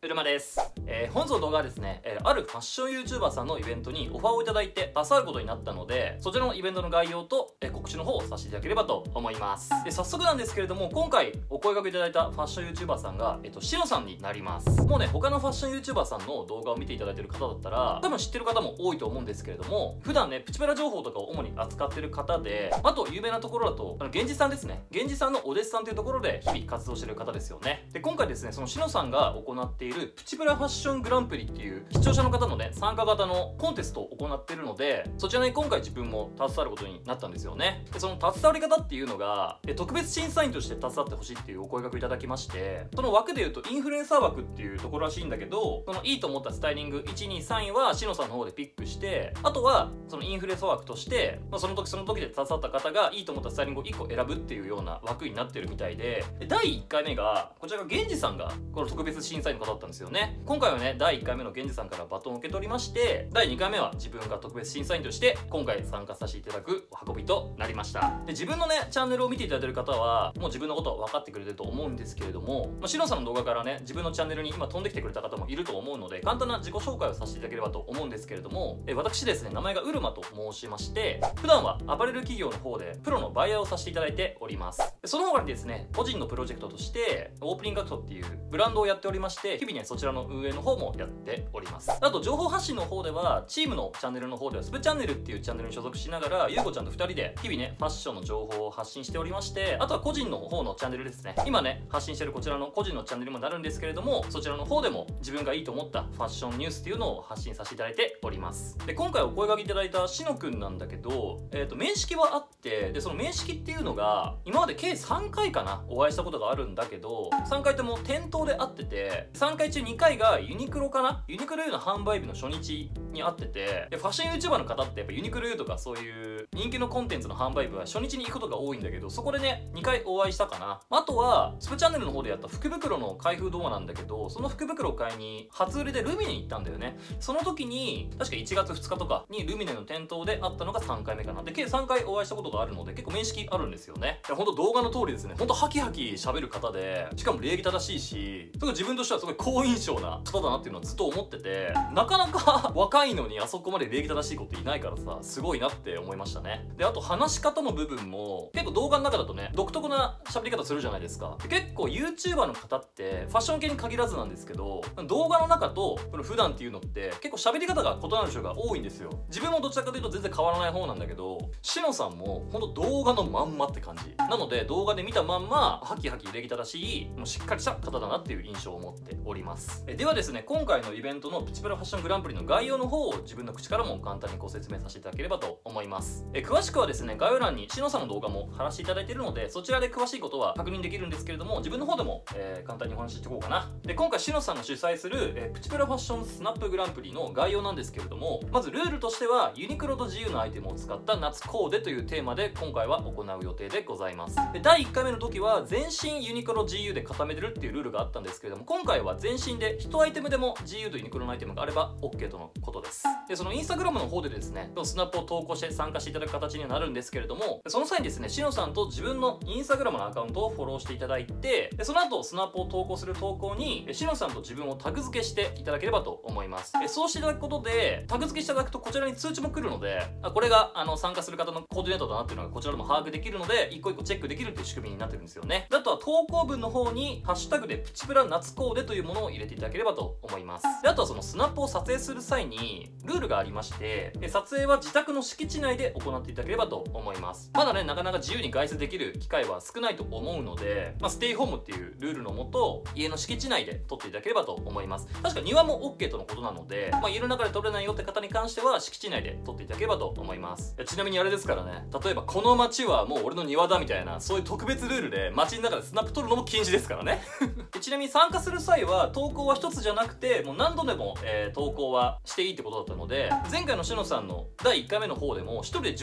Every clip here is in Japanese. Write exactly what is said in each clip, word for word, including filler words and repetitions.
うるまです。えー、本日の動画はですね、えー、あるファッション YouTuber さんのイベントにオファーをいただいて携わることになったので、そちらのイベントの概要と、えー、告知の方をさせていただければと思います。で、早速なんですけれども、今回お声掛けいただいたファッション YouTuber さんが、えっと、しのさんになります。もうね、他のファッション YouTuber さんの動画を見ていただいている方だったら、多分知ってる方も多いと思うんですけれども、普段ね、プチプラ情報とかを主に扱ってる方で、あと有名なところだと、あの、源氏さんですね。源氏さんのお弟子さんというところで日々活動してる方ですよね。で、今回ですね、そのしのさんが行っているプチプラファッショングランプリっていう視聴者の方のね、参加型のコンテストを行っているので、そちらに今回自分も携わることになったんですよね。で、その携わり方っていうのが、え特別審査員として携わってほしいっていうお声掛けいただきまして、その枠で言うとインフルエンサー枠っていうところらしいんだけど、そのいいと思ったスタイリングいち、に、さんいはしのさんの方でピックして、あとはそのインフルエンサー枠として、まあ、その時その時で携わった方がいいと思ったスタイリングをいっこ選ぶっていうような枠になってるみたいで、でだいいっかいめがこちらが源氏さんがこの特別審査員の方だったんですよね。今回はね、だいいっかいめの源氏さんからバトンを受け取りまして、だいにかいめは自分が特別審査員として今回参加させていただくお運びとなりました。で、自分のねチャンネルを見ていただいてる方はもう自分のことは分かってくれてると思うんですけれども、まあ、しのさんの動画からね自分のチャンネルに今飛んできてくれた方もいると思うので、簡単な自己紹介をさせていただければと思うんですけれども、え私ですね、名前がうるまと申しまして、普段はアパレル企業の方でプロのバイヤーをさせていただいております。でその他にですね、個人のプロジェクトとしてオープニングアクトっていうブランドをやっておりまして、日々ねそちらの運営の方もやっております。あと情報発信の方ではチームのチャンネルの方ではスプチャンネルっていうチャンネルに所属しながら、ゆうこちゃんとふたりで日々ねファッションの情報を発信しておりまして、あとは個人の方のチャンネルですね、今ね発信してるこちらの個人のチャンネルにもなるんですけれども、そちらの方でも自分がいいと思ったファッションニュースっていうのを発信させていただいております。で、今回お声掛けいただいたしのくんなんだけど、えーと面識はあって、でその面識っていうのが今まで計さんかいかなお会いしたことがあるんだけど、さんかいとも店頭で会ってて、さんかい中にかいがユニクロかな、ユニクロ U の販売日の初日に会ってて、でファッション YouTuber の方ってやっぱユニクロ U とかそういう人気のコンテンツの販売日は初日に行くことが多いんだけど、そこでねにかいお会いしたかな。あとはスプチャンネルの方でやった福袋の開封動画なんだけど、その福袋を買いに初売りでルミネに行ったんだよね。その時に確かいちがつふつかとかにルミネの店頭で会ったのがさんかいめかな。で計さんかいお会いしたことがあるので結構面識あるんですよね。ほんと動画の通りですね、ほんとハキハキ喋る方で、しかも礼儀正しいし、すごい自分としてはすごい好印象な方だなっていうのはずっと思ってて、なかなか若いのにあそこまで礼儀正しい子っていないからさ、すごいなって思いましたね。で、あと話し方の部分も結構動画の中だとね独特な喋り方するじゃないですか。結構 YouTuber の方ってファッション系に限らずなんですけど、動画の中とこの普段っていうのって結構喋り方が異なる人が多いんですよ。自分もどちらかというと全然変わらない方なんだけど、しのさんもほんと動画のまんまって感じなので、動画で見たまんまハキハキ礼儀正しい、もうしっかりした方だなっていう印象を持っております。えではですね、今回のイベントのプチプラファッショングランプリの概要の方を自分の口からも簡単にご説明させていただければと思います。え詳しくはですね、概要欄にしのさんの動画も貼らせていただいているので、そちらで詳しいことは確認できるんですけれども、自分の方でも、えー、簡単にお話ししていこうかな。で、今回しのさんが主催する、えー、プチプラファッションスナップグランプリの概要なんですけれども、まずルールとしてはユニクロと自由なアイテムを使った夏コーデというテーマで今回は行う予定でございます。で、だいいっかいめの時は全身ユニクロ ジーユー で固めてるっていうルールがあったんですけれども、今回は全身でいちアイテムでも ジーユー とユニクロのアイテムがあれば OK とのことです。で、そのインスタグラムの方でですね、スナップを投稿して参加していただく形にはなるんですけれども、その際にですね、しのさんと自分のインスタグラムのアカウントをフォローしていただいて、でその後スナップを投稿する投稿にしのさんと自分をタグ付けしていただければと思います。でそうしていただくことでタグ付けしていただくとこちらに通知も来るので、あこれがあの参加する方のコーディネートだなっていうのがこちらでも把握できるので、一個一個チェックできるっていう仕組みになってるんですよね。であとは投稿文の方にハッシュタグでプチプラ夏コーデというものを入れていただければと思います。であとはそのスナップを撮影する際にルールがありまして、撮影は自宅の敷地内で行っていただければと思います。まだねなかなか自由に外出できる機会は少ないと思うので、まあ、ステイホームっていうルールのもと家の敷地内で撮っていただければと思います。確か庭も OK とのことなので、まあ、家の中で撮れないよって方に関しては敷地内で撮っていただければと思います。ちなみにあれですからね、例えばこの街はもう俺の庭だみたいなそういう特別ルールで街の中でスナップ撮るのも禁止ですからねちなみに参加する際は投稿は一つじゃなくてもう何度でも、えー、投稿はしていいってことだったので、前回のしのさんのだいいっかいめの方でもひとりで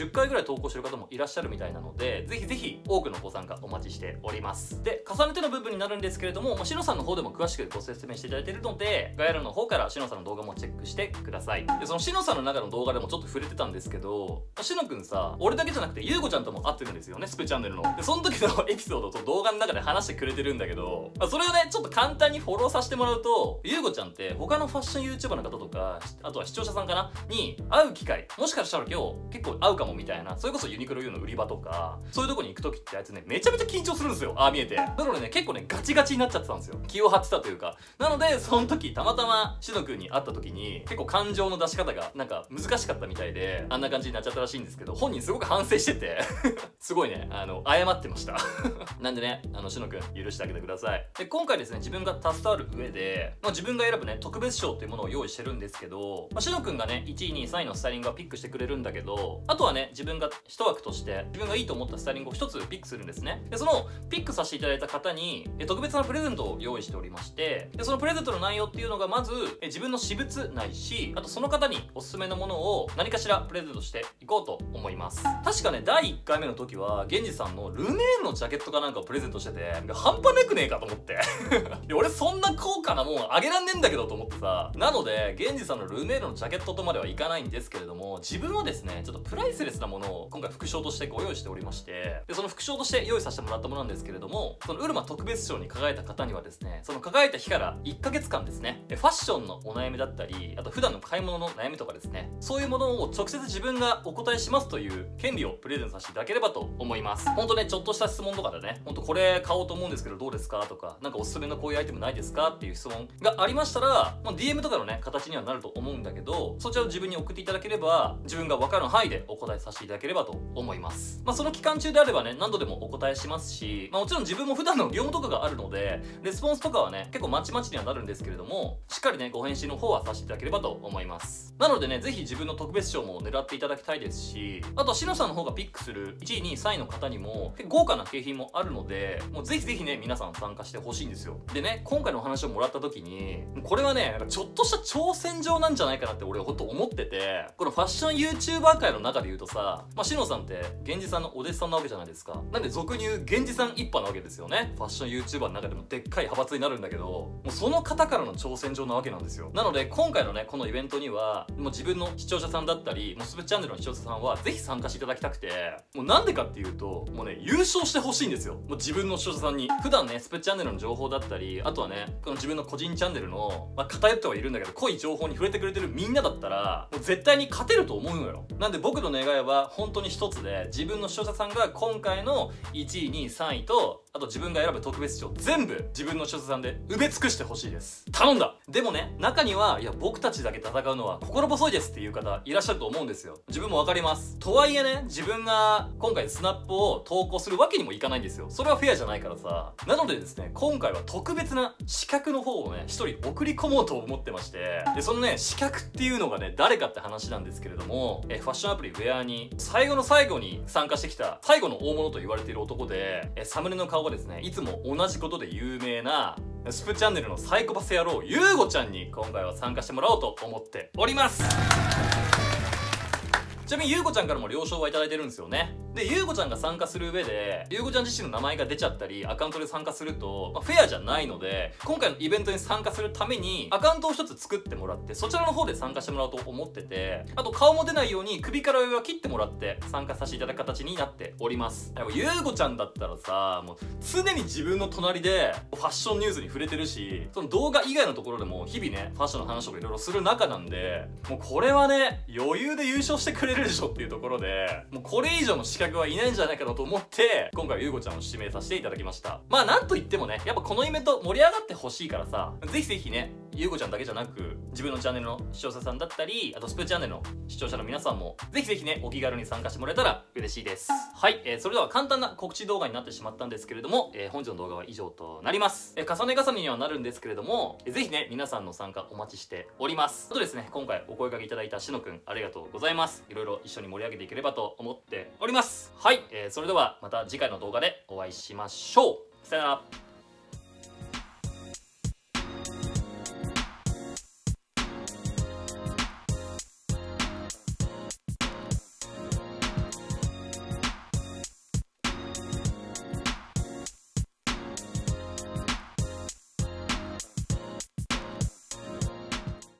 じゅっかいぐらい投稿してる方もいらっしゃるみたいなので、ぜひぜひ多くのご参加お待ちしております。で、重ねての部分になるんですけれども、まあ、しのさんの方でも詳しくご説明していただいているので、概要欄の方からしのさんの動画もチェックしてください。で、そのしのさんの中の動画でもちょっと触れてたんですけど、しのくんさ、俺だけじゃなくてゆうごちゃんとも会ってるんですよね、スペチャンネルの。で、その時のエピソードと動画の中で話してくれてるんだけど、まあ、それをね、ちょっと簡単にフォローさせてもらうと、ゆうごちゃんって他のファッション YouTuber の方とか、あとは視聴者さんかなに会う機会、もしかしたら今日結構会うかもみたいな、それこそユニクロ U の売り場とか、そういうとこに行く時ってあいつね、めちゃめちゃ緊張するんですよ。ああ見えて。だからね、結構ね、ガチガチになっちゃってたんですよ。気を張ってたというか。なので、その時、たまたましのくんに会った時に、結構感情の出し方がなんか難しかったみたいで、あんな感じになっちゃったらしいんですけど、本人すごく反省してて、すごいね、あの、謝ってました。なんでね、あの、しのくん、許してあげてください。で、今回ですね、自分が携わる上で、まあ、自分が選ぶね、特別賞っていうものを用意してるんですけど、まあ、しのくんがね、いちい、にい、さんいのスタイリングはピックしてくれるんだけど、あとはね、自分が一枠として、自分がいいと思ったスタイリングを一つピックするんですね。で、その、ピックさせていただいた方に、え特別なプレゼントを用意しておりまして、で、そのプレゼントの内容っていうのが、まず、え自分の私物ないし、あとその方におすすめのものを何かしらプレゼントしていこうと思います。確かね、だいいっかいめの時は、源氏さんのルメールのジャケットかなんかをプレゼントしてて、半端なくねえかと思って。いや、俺そんな高価なもんあげらんねえんだけどと思ってさ。なので、源氏さんのルメールのジャケットとまではいかないんですけれども、自分はですね、ちょっとプライスレスなものを今回副賞としてご用意しておりまして、で、その副賞として用意させてもらったものなんですけれども、そのウルマ特別賞に輝いた方にはですね、その輝いた日からいっかげつかんですね、ファッションのお悩みだったり、あと普段の買い物の悩みとかですね、そういうものを直接自分がお答えしますという権利をプレゼントさせていただければと思います。ほんとね、ちょっとした質問とかでね、ほんとこれ買おうと思うんですけどどうですかとか、なんかおすすめのこういうアイテムないですかっていう質問がありましたら、まあ、ディーエム とかのね、形にはなると思うんだけど、そちらを自分に送っていただければ、自分が分かる範囲でお答えさせていただければと思います。まあ、その期間中であればね、何度でもお答えしますし、まあ、もちろん自分も普段の業務とかがあるので、レスポンスとかはね、結構まちまちにはなるんですけれども、しっかりね、ご返信の方はさせていただければと思います。なのでね、ぜひ自分の特別賞も狙っていただきたいですし、あとはしのさんの方がピックするいちい、にい、さんいの方にも、結構豪華な景品もあるので、もうぜひぜひね、皆さん参加してほしいんですよ。でね、今回のお話をもらった時に、これはね、ちょっとした挑戦状なんじゃないかなって俺はほんと思ってて、このファッション YouTuber 界の中で言うとさ、まあ、しのさんって源氏さんのお弟子さんなわけじゃないですか。なんで俗に言う源氏さん一派なわけですよね。ファッション YouTuber の中でもでっかい派閥になるんだけど、もうその方からの挑戦状なわけなんですよ。なので今回のね、このイベントには、もう自分の視聴者さんだったり、もうスペチャンネルの視聴者さんはぜひ参加していただきたくて、もうなんでかっていうと、もうね、優勝してほしいんですよ。もう自分の視聴者さんに。普段ね、スペチャンネルの情報だったり、あとはね、この自分の個人チャンネルの、まあ、偏ってはいるんだけど、濃い情報に触れてくれてるみんなだったら、もう絶対に勝てると思うのよ。なんで僕の願いは本当に一つで、自分の視聴者さんが今回のいちい、にい、さんいと、あと自分が選ぶ特別賞全部自分の視聴者さんで埋め尽くしてほしいです。頼んだ。でもね、中には、いや、僕たちだけ戦うのは心細いですっていう方いらっしゃると思うんですよ。自分もわかります。とはいえね、自分が今回スナップを投稿するわけにもいかないんですよ。それはフェアじゃないからさ。なのでですね、今回は特別な資格の方をね、一人送り込もうと思ってまして、で、そのね、資格っていうのがね、誰かって話なんですけれども、えファッションアプリウェアに最後の最後に参加してきた最後の大物と言われている男で、えサムネの顔がですね、いつも同じことで有名なスプチャンネルのサイコパス野郎ゆうごちゃんに今回は参加してもらおうと思っております。ちなみにゆうこちゃんからも了承はいただいてるんですよね。で、ゆうこちゃんが参加する上で、ゆうこちゃん自身の名前が出ちゃったり、アカウントで参加すると、まあ、フェアじゃないので、今回のイベントに参加するために、アカウントを一つ作ってもらって、そちらの方で参加してもらおうと思ってて、あと顔も出ないように首から上は切ってもらって参加させていただく形になっております。でもゆうこちゃんだったらさ、もう常に自分の隣でファッションニュースに触れてるし、その動画以外のところでも日々ね、ファッションの話とかいろいろする中なんで、もうこれはね、余裕で優勝してくれるでしょっていうところで、もうこれ以上の資格はいないんじゃないかなと思って、今回はゆうこちゃんを指名させていただきました。まあなんといってもね、やっぱこのイベント盛り上がってほしいからさ、ぜひぜひね、ゆうこちゃんだけじゃなく、自分のチャンネルの視聴者さんだったり、あとスプチャンネルの視聴者の皆さんも、ぜひぜひね、お気軽に参加してもらえたら嬉しいです。はい、えー、それでは簡単な告知動画になってしまったんですけれども、えー、本日の動画は以上となります。えー、重ね重ねにはなるんですけれども、えー、ぜひね、皆さんの参加お待ちしております。あとですね、今回お声掛けいただいたしのくん、ありがとうございます。いろいろ一緒に盛り上げていければと思っております。はい、えー、それではまた次回の動画でお会いしましょう。さよなら。